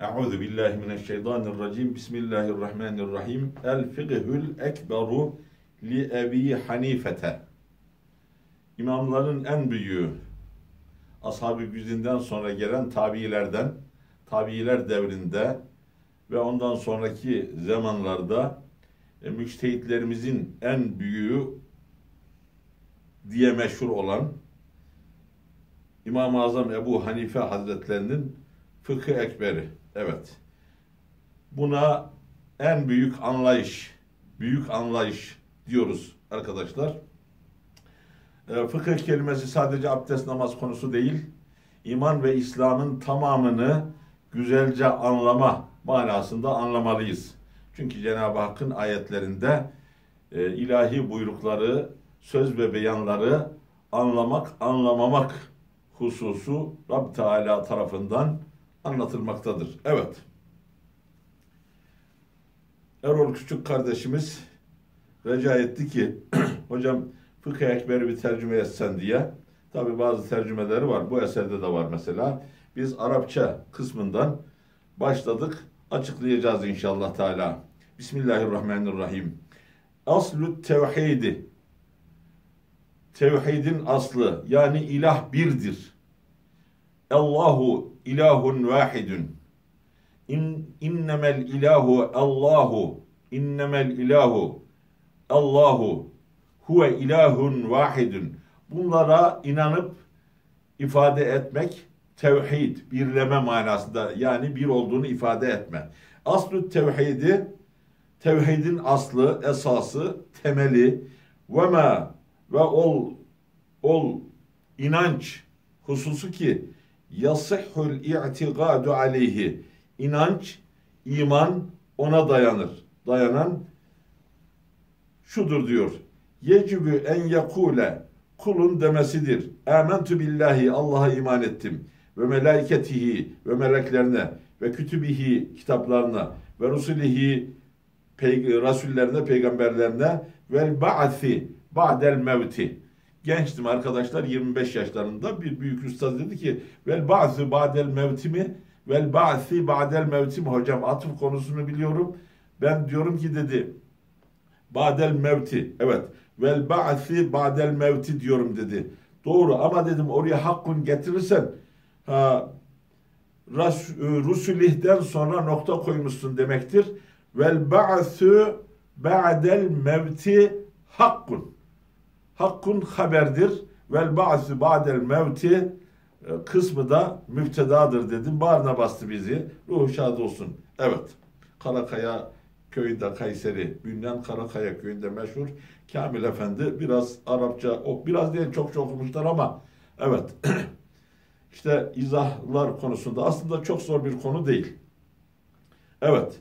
Euzu billahi mineşşeytanirracim. Bismillahirrahmanirrahim. El fiqhül ekberu li Ebi Hanifete. İmamların en büyüğü, ashab-ı güzinden sonra gelen tabiilerden, tabiiler devrinde ve ondan sonraki zamanlarda müçtehitlerimizin en büyüğü diye meşhur olan İmam-ı Azam Ebu Hanife Hazretlerinin Fıkı Ekberi. Evet. Buna en büyük anlayış diyoruz arkadaşlar. Fıkıh kelimesi sadece abdest namaz konusu değil, iman ve İslam'ın tamamını güzelce anlama manasında anlamalıyız. Çünkü Cenab-ı Hakk'ın ayetlerinde ilahi buyrukları, söz ve beyanları anlamamak hususu Rabb Teala tarafından anlatılmaktadır. Evet. Erol Küçük kardeşimiz rica etti ki hocam Fıkıh Ekber'i bir tercüme etsen diye. Tabi bazı tercümeleri var. Bu eserde de var mesela. Biz Arapça kısmından başladık. Açıklayacağız inşallah Teala. Bismillahirrahmanirrahim. Aslü tevhidi. Tevhidin aslı yani ilah birdir. Allahu ilahun vahidun. İnnemel ilahu Allahu. İnnemel ilahu Allahu. Huve ilahun vahidun. Bunlara inanıp ifade etmek tevhid, birleme manasında, yani bir olduğunu ifade etme. Aslı tevhidi, tevhidin aslı, esası, temeli ve ol inanç hususu ki yasihhul i'tigadu aleyhi, inanç, iman ona dayanır. Dayanan şudur diyor. Yecibü en yekule, kulun demesidir. Âmentu billahi, Allah'a iman ettim. Ve melaiketihi, ve meleklerine, ve kütübihi, kitaplarına, ve rusulihi, rasullerine, peygamberlerine, vel ba'thi, ba'del mevti. Gençtim arkadaşlar, 25 yaşlarında bir büyük üstad dedi ki vel ba'thi ba'del mevti mi? Vel ba'thi ba'del mevti mi? Hocam atıf konusunu biliyorum. Ben diyorum ki dedi ba'del mevti. Evet. Vel ba'thi ba'del mevti diyorum dedi. Doğru ama dedim oraya hakkun getirirsen rusulihden sonra nokta koymuşsun demektir. Vel ba'thu ba'del mevti hakkun. Hakkun haberdir. Vel ba'thu ba'del mevti kısmı da müptedadır dedim. Bağrına bastı bizi. Ruhu şad olsun. Evet. Karakaya köyünde, Kayseri, Bünyan Karakaya köyünde meşhur Kamil Efendi biraz Arapça, biraz değil çok okumuşlar ama evet. İşte izahlar konusunda aslında çok zor bir konu değil. Evet.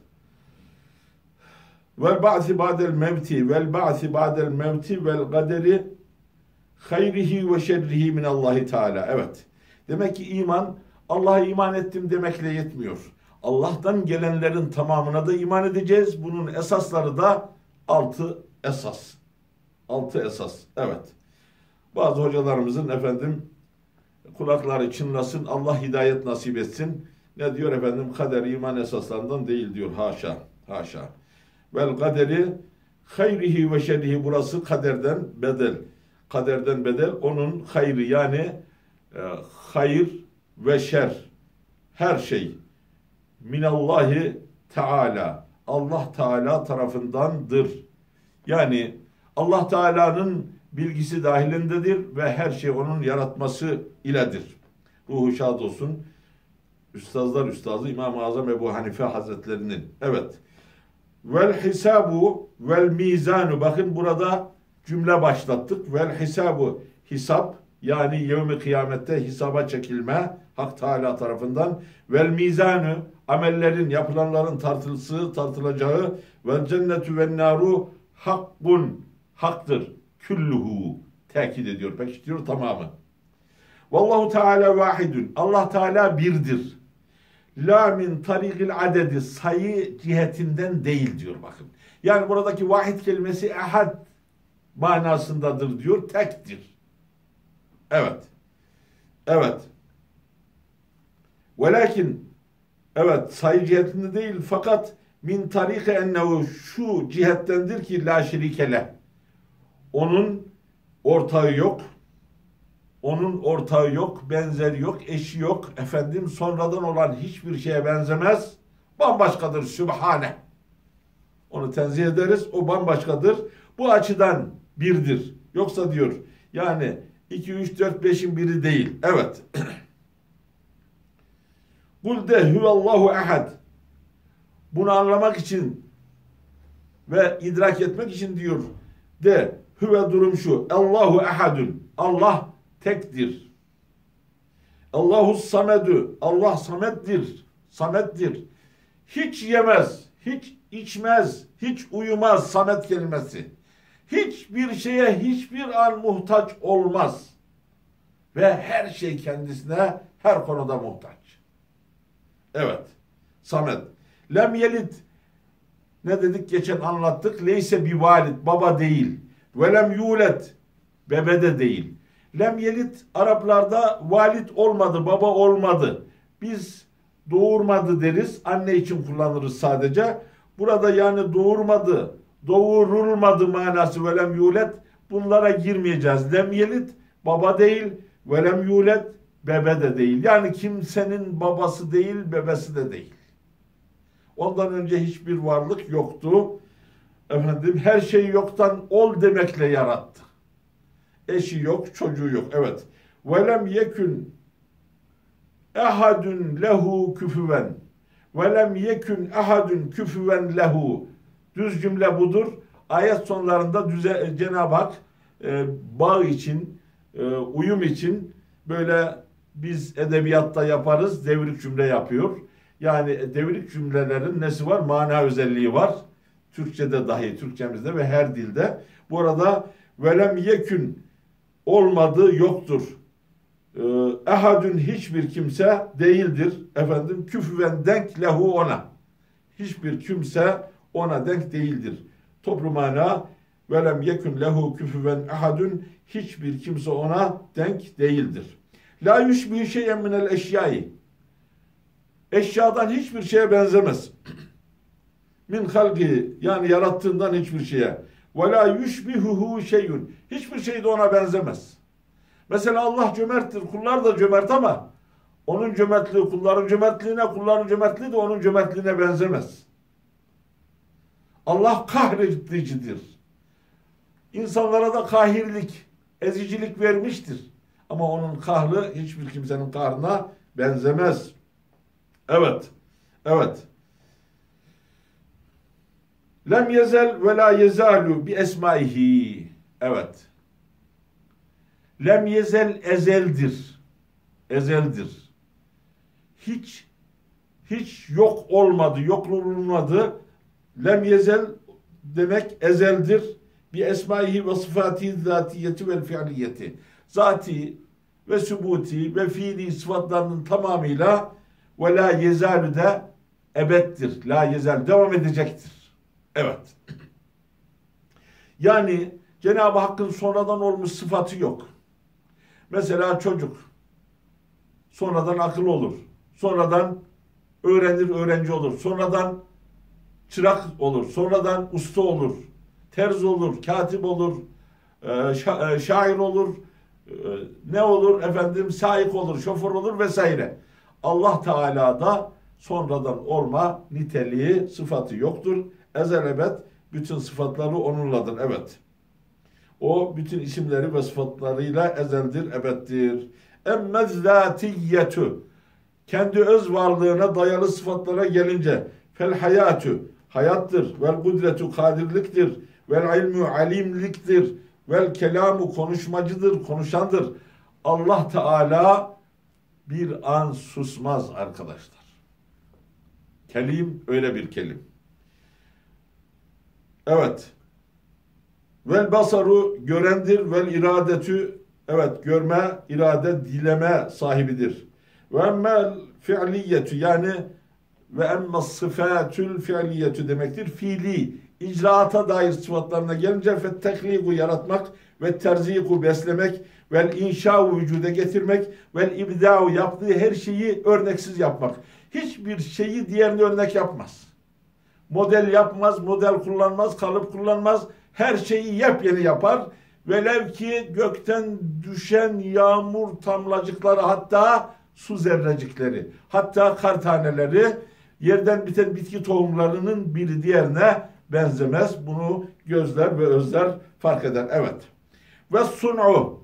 Vel ba'si ba'del mevti vel ba'si ba'del mevti vel kaderi hayrihi ve şerrihi minallahi Teala. Evet. Demek ki iman, Allah'a iman ettim demekle yetmiyor. Allah'tan gelenlerin tamamına da iman edeceğiz. Bunun esasları da 6 esas. 6 esas. Evet. Bazı hocalarımızın efendim kulakları çınlasın, Allah hidayet nasip etsin. Ne diyor efendim? Kader iman esaslarından değil diyor. Haşa. Haşa. Vel kaderi hayrihi ve şerrihi, burası kaderden bedel. Kaderden bedel. Onun hayrı yani hayır ve şer. Her şey minallahi Teala, Allah Teala tarafındandır. Yani Allah Teala'nın bilgisi dahilindedir ve her şey onun yaratması iledir. Ruhu şad olsun. Üstazlar üstazı İmam-ı Azam Ebu Hanife Hazretlerinin. Evet. Vel hisabu vel mizanu. Bakın burada cümle başlattık. Vel hisabu, hesap yani yevmi kıyamette hesaba çekilme Hak Teala tarafından. Vel mizanu, amellerin, yapılanların tartılacağı. Vel cennetu ven naru hakkun, haktır. Külluhu, tekit ediyor, pekiştiriyor tamamı. Vallahu Teala vahidun, Allah Teala birdir. La min tarikil adedi, sayı cihetinden değil diyor bakın. Yani buradaki vahid kelimesi ehad manasındadır diyor, tektir. Evet. Evet. Velakin Evet, sayı cihetinde değil fakat min tarike ennehu şu cihettendir ki la şerikele. Onun ortağı yok. Onun ortağı yok, benzeri yok, eşi yok. Efendim sonradan olan hiçbir şeye benzemez. Bambaşkadır Sübhane. Onu tenzih ederiz. O bambaşkadır. Bu açıdan birdir. Yoksa diyor yani 2, 3, 4, 5'in biri değil. Evet. Kul de huvallahu ehad. Bunu anlamak için ve idrak etmek için diyor. De huve durum şu. Allahu ehadun. Allah tektir. Allahu samedu. Allah samettir. Samettir. Hiç yemez, hiç içmez, hiç uyumaz samet kelimesi. Hiçbir şeye hiçbir an muhtaç olmaz. Ve her şey kendisine her konuda muhtaç. Evet. Samet. Lem yelit. Ne dedik? Geçen anlattık. Leyse bi valid. Baba değil. Ve lem yulet. Bebe de değil. Lem yelit Araplarda valid olmadı, baba olmadı. Biz doğurmadı deriz. Anne için kullanırız sadece. Burada yani doğurmadı, doğurulmadı manası ve lem yulet. Bunlara girmeyeceğiz. Lem yelit baba değil ve lem yulet bebe de değil. Yani kimsenin babası değil, bebesi de değil. Ondan önce hiçbir varlık yoktu. Efendim her şeyi yoktan ol demekle yarattı. Eşi yok, çocuğu yok. Evet. Velem yekün ehadun lehu küfüven. Velem yekün ehadun küfüven lehu. Düz cümle budur. Ayet sonlarında Cenab-ı Hak bağ için, uyum için böyle biz edebiyatta yaparız, devrik cümle yapıyor. Yani devrik cümlelerin nesi var? Mana özelliği var. Türkçe'de dahi, Türkçemizde ve her dilde. Bu arada velem yekün olmadı, yoktur. Ehadün hiçbir kimse değildir. Efendim küfüven denk lehu ona. Hiçbir kimse ona denk değildir. Toplu mana velem yekün lehu küfüven ehadün hiçbir kimse ona denk değildir. La yushbihu şey'en minel eşyai. Eşyadan hiçbir şeye benzemez. Min halki yani yarattığından hiçbir şeye. Ve la yushbihuhu şey'un. Hiçbir şey de ona benzemez. Mesela Allah cömerttir. Kullar da cömert ama onun cömertliği kulların cömertliğine, kulların cömertliği de onun cömertliğine benzemez. Allah kahredicidir. İnsanlara da kahirlik, ezicilik vermiştir. Ama onun kahrı hiçbir kimsenin kahrına benzemez. Evet. Evet. Lem yezel ve la yezalu bi esmaihi. Evet. Lem yezel ezeldir. Ezeldir. Hiç yok olmadı, yoklulmadı. Lem yezel demek ezeldir. Bi esmaihi ve sıfatihi zatiyeti ve fiiliyeti. Zati ve sübuti ve fiili sıfatlarının tamamıyla ve la yezalu de ebeddir. La yezel devam edecektir. Evet. Yani Cenab-ı Hakk'ın sonradan olmuş sıfatı yok. Mesela çocuk sonradan akıl olur. Sonradan öğrenir, öğrenci olur. Sonradan çırak olur. Sonradan usta olur. Terzi olur, katip olur, şair olur, ne olur efendim, saik olur, şoför olur vesaire. Allah Teala'da sonradan olma niteliği, sıfatı yoktur. Ezel ebed bütün sıfatları onunladır. Evet. O bütün isimleri ve sıfatlarıyla ezeldir, ebeddir. Emmezzatiyyetu. Kendi öz varlığına dayalı sıfatlara gelince fel hayatü hayattır. Vel kudretu kadirliktir. Vel ilmu alimliktir. Vel kelamu konuşmacıdır, konuşandır. Allah Teala bir an susmaz arkadaşlar. Kelim öyle bir kelim. Evet. Vel basaru görendir. Vel iradetü evet görme, irade, dileme sahibidir. Ve emmel fi'liyetü yani ve emme sıfatül fi'liyetü demektir. Fiili, icraata dair sıfatlarına gelince fettekliku yaratmak ve terziku beslemek ve inşa'u vücuda getirmek ve ibda'u yaptığı her şeyi örneksiz yapmak. hiçbir şeyi diğerine örnek yapmaz. Model yapmaz, model kullanmaz, kalıp kullanmaz. Her şeyi yepyeni yapar. Velev ki gökten düşen yağmur damlacıkları, hatta su zerrecikleri, hatta kar taneleri, yerden biten bitki tohumlarının biri diğerine benzemez. Bunu gözler ve özler fark eder. Evet. Ve sun'u,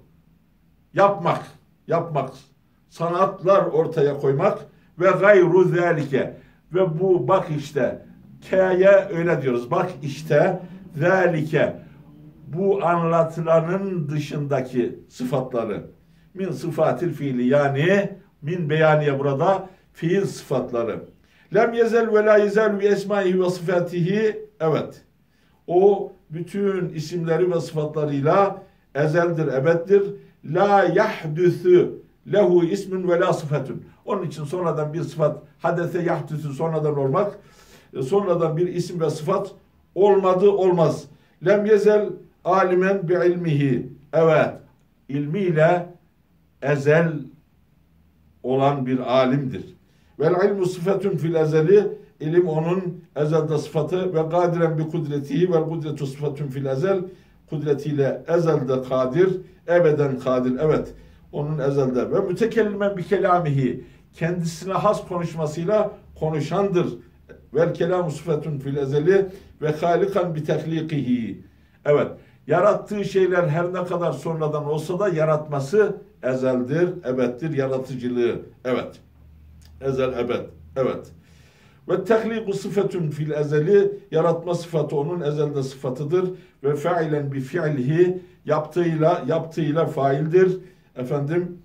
yapmak, sanatlar ortaya koymak ve gayru zâlike, ve bu bak işte, K'ye öyle diyoruz. Bak işte, zâlike, bu anlatılanın dışındaki sıfatları, min sıfatil fiili, yani min beyaniye, burada fiil sıfatları. Lem yezel ve la yezel bi esmaihi ve sıfatihi, evet. O bütün isimleri ve sıfatlarıyla ezeldir, ebeddir. La yahdüsü lehu ismin ve la sıfatun. Onun için sonradan bir sıfat, hadese yahdüsü, sonradan olmak, sonradan bir isim ve sıfat olmaz. Lem yezel alimen bi ilmihi. Evet, ilmiyle ezel olan bir alimdir. Vel ilmu sıfatun fil ezeli, ilim onun ezelde sıfatı, ve kadiren bi kudretihi, vel kudretu sıfatun fil ezel, kudretiyle ezelde kadir, ebeden kadir, evet, onun ezelde. Ve mütekellimen bi kelamihi, kendisine has konuşmasıyla konuşandır. Vel kelamu sıfatun fil ezeli ve halikan bi tehlikihi, evet, yarattığı şeyler her ne kadar sonradan olsa da yaratması ezeldir, ebeddir, yaratıcılığı, evet, ezel, ebed, evet. Ve tehliku sıfatun fil ezeli, yaratma sıfatı onun ezelde sıfatıdır. Ve failen bi fi'lihi, yaptığıyla faildir. Efendim,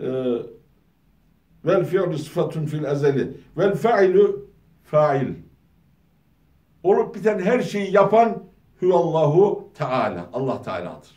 vel fi'lu sıfatun fil ezeli. Vel failu fail. Olup biten her şeyi yapan huvallahu Teala, Allah Teala'dır.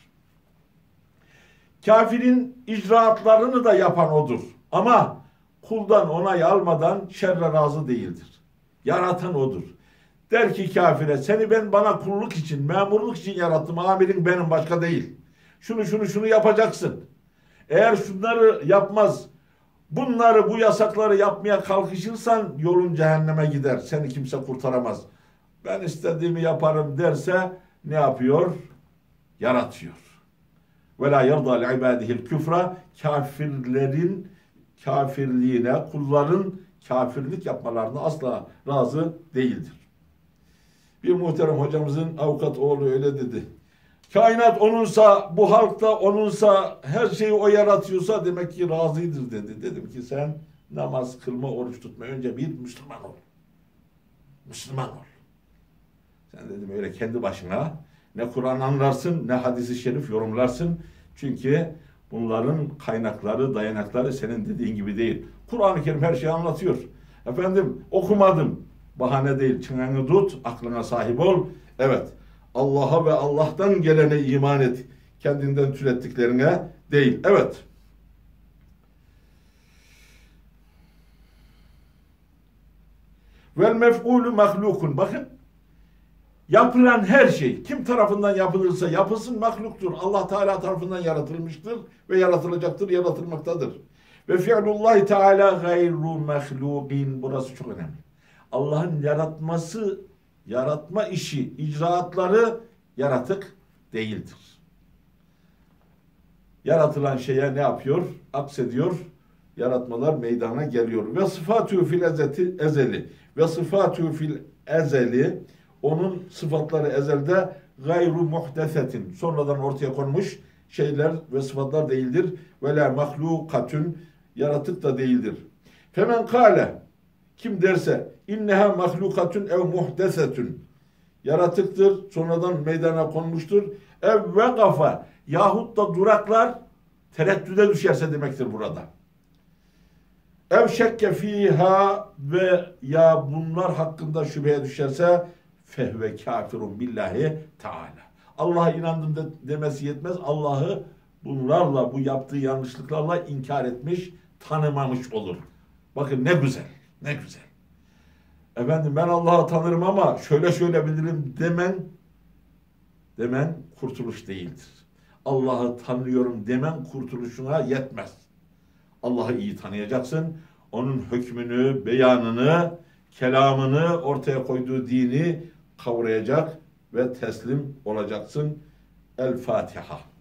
Kafirin icraatlarını da yapan odur. Ama kuldan onay almadan şerre razı değildir. Yaratan odur. Der ki kafire, seni ben bana kulluk için, memurluk için yarattım. Amirin benim, başka değil. Şunu yapacaksın. Eğer şunları yapmaz, bu yasakları yapmaya kalkışırsan yolun cehenneme gider. Seni kimse kurtaramaz. Ben istediğimi yaparım derse ne yapıyor? Yaratıyor. Ve la yerda li ibadihil küfra, kafirlerin kafirliğine, kulların kafirlik yapmalarına asla razı değildir. Bir muhterem hocamızın avukat oğlu öyle dedi. Kainat onunsa, bu halk da onunsa, her şeyi o yaratıyorsa demek ki razıdır dedi. Dedim ki sen namaz kılma, oruç tutma, önce bir Müslüman ol. Müslüman ol. Sen dedim öyle kendi başına ne Kur'an anlarsın, ne hadisi şerif yorumlarsın. Çünkü bunların kaynakları, dayanakları senin dediğin gibi değil. Kur'an-ı Kerim her şeyi anlatıyor. Efendim, okumadım. Bahane değil. Çınarını tut, aklına sahip ol. Evet, Allah'a ve Allah'tan gelene iman et. Kendinden türettiklerine değil. Evet. Vel mef'ulü mahlukun. Bakın, yapılan her şey kim tarafından yapılırsa yapılsın mahluktur. Allah Teala tarafından yaratılmıştır ve yaratılacaktır, yaratılmaktadır. Ve fi'lullahi Teala gayru mahlukin. Burası çok önemli. Allah'ın yaratma işi, icraatları yaratık değildir. Yaratılan şeye ne yapıyor? Aksediyor. Yaratmalar meydana geliyor. Ve sıfatü fil ezeli. Ve sıfatü fil ezeli, onun sıfatları ezelde gayru muhdesetin, sonradan ortaya konmuş şeyler ve sıfatlar değildir. Ve la mahlukatun, yaratık da değildir. Femen kâle, kim derse inneha mahlukatun ev muhdesetun, yaratıktır, sonradan meydana konmuştur. Ev vekafa, yahut da duraklar, tereddüde düşerse demektir burada. Ev şekke fiha, ve ya bunlar hakkında şüpheye düşerse fehve kafirun billahi teala. Allah'a inandım demesi yetmez. Allah'ı bunlarla, bu yaptığı yanlışlıklarla inkar etmiş, tanımamış olur. Bakın ne güzel, ne güzel. Efendim ben Allah'ı tanırım ama şöyle bilirim demen kurtuluş değildir. Allah'ı tanıyorum demen kurtuluşuna yetmez. Allah'ı iyi tanıyacaksın. onun hükmünü, beyanını, kelamını, ortaya koyduğu dini kavrayacak ve teslim olacaksın. El Fatiha.